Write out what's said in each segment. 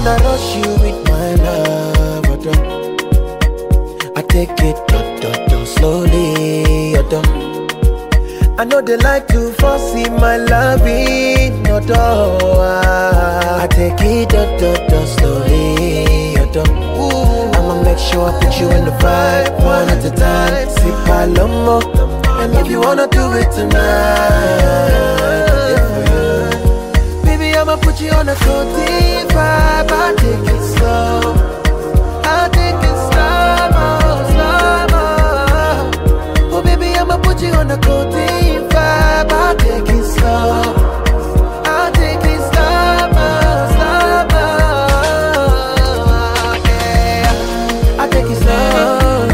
wanna rush you with my love, I take it slowly, I know they like to foresee my loving, I take it slowly, I'ma make sure I put you in the vibe, one at a time. Sip Palomo, and if you wanna do it tonight, baby, I'ma put you on a cozy vibe. I'll take it slow, I'll take it slow. Oh baby, I'ma put you on a cozy vibe. I'll take it slow, I'll take it slow. Yeah, I'll take it slow.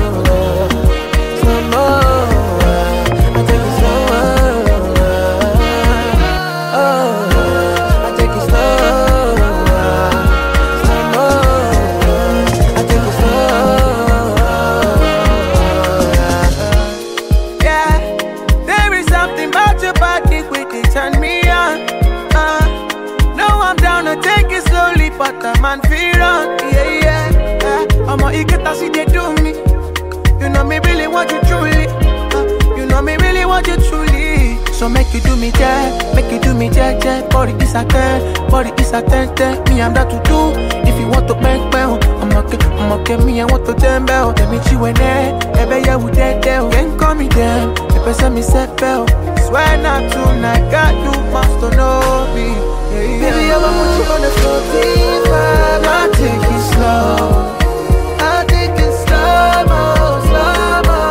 But the man feel on, yeah. I'ma eat it as they do me. You know me really want you truly. You know me really want you truly. So make you do me jack, make you do me jack. Body is a 10, body is a 10. Me I'm that to do. If you want to make bell, I'ma get me I want to damn bell. Let me chew in there, baby yeah we dead there. Can't call me damn, if I send me set bell. Swear not tonight, God you must know me. Baby, I'ma put you on the cozy vibe. I'll take it slow, I'll take it slow-mo.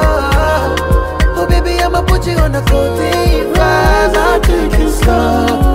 Oh baby, I'ma put you on the cozy vibe. I'll take it slow,